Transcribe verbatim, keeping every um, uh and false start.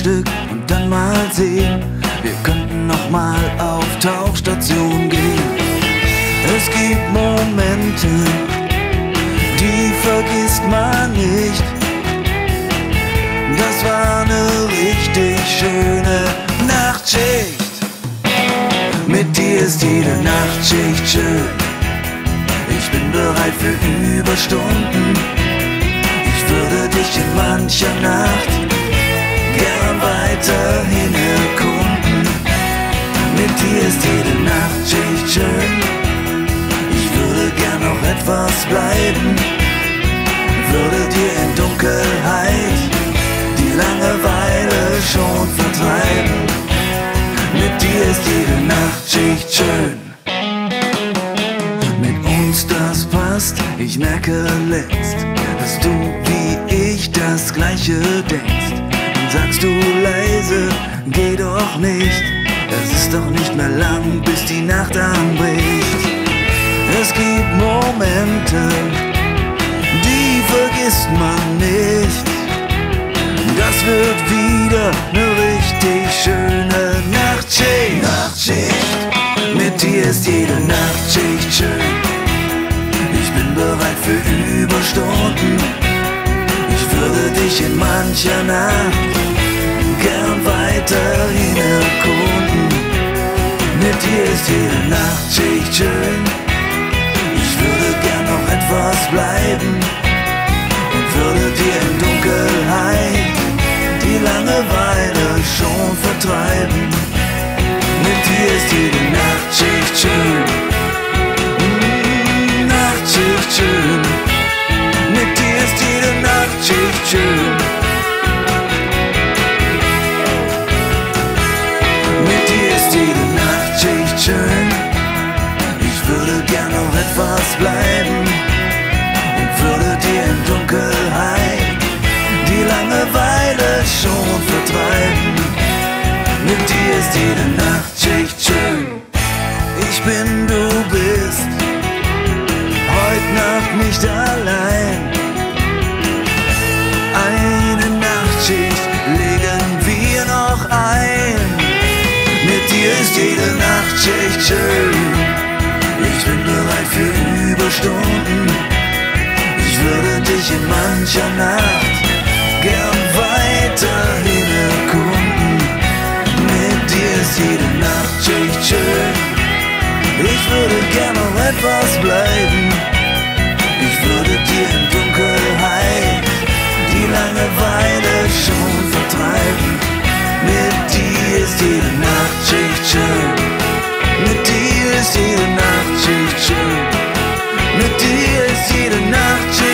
Frühstück und dann mal sehen. Wir könnten noch mal auf Tauchstation gehen. Es gibt Momente, die vergisst man nicht. Das war eine richtig schöne Nachtschicht. Mit dir ist jede Nachtschicht schön. Ich bin bereit für Überstunden. Ich würde dich in mancher Nacht gern weiterhin erkunden. Mit dir ist jede Nachtschicht schön. Ich würde gern noch etwas bleiben. Würde dir in Dunkelheit die Langeweile schon vertreiben. Mit dir ist jede Nachtschicht schön. Mit uns das passt, ich merke längst, dass du wie ich das Gleiche denkst. Dann sagst du leise, geh doch nicht, es ist doch nicht mehr lang, bis die Nacht anbricht. Es gibt Momente, die vergisst man nicht. Das wird wieder eine richtig schöne Nachtschicht. Nachtschicht. Mit dir ist jede Nachtschicht schön. Ich bin bereit für Überstunden. Ich würde dich in mancher Nacht gern weiterhin erkunden. Mit dir ist jede Nachtschicht schön. Ich würde gern noch etwas bleiben und würde dir in Dunkelheit die Langeweile schon vertreiben. Mit dir ist jede Nachtschicht schön. Mm, Nachtschicht schön. Mit dir ist jede Nachtschicht schön. Mit dir ist jede Nachtschicht schön. Ich würde gern noch etwas bleiben und würde dir in Dunkelheit die Langeweile schon vertreiben. Mit dir ist jede Nachtschicht schön. Ich bin, du bist heut Nacht nicht allein. Eine Nachtschicht legen wir noch ein. Mit dir ist jede Nachtschicht schön. Ich bin bereit für Überstunden. Ich würde dich in mancher Nacht gern weiterhin erkunden. Mit dir ist jede Nachtschicht schön. Ich würde gern noch etwas bleiben. Ich würde dir in Dunkelheit die Langeweile schon vertreiben. Mit dir ist jede Nachtschicht schön. Mit dir ist jede Nachtschicht schön. Mit dir ist jede Nachtschicht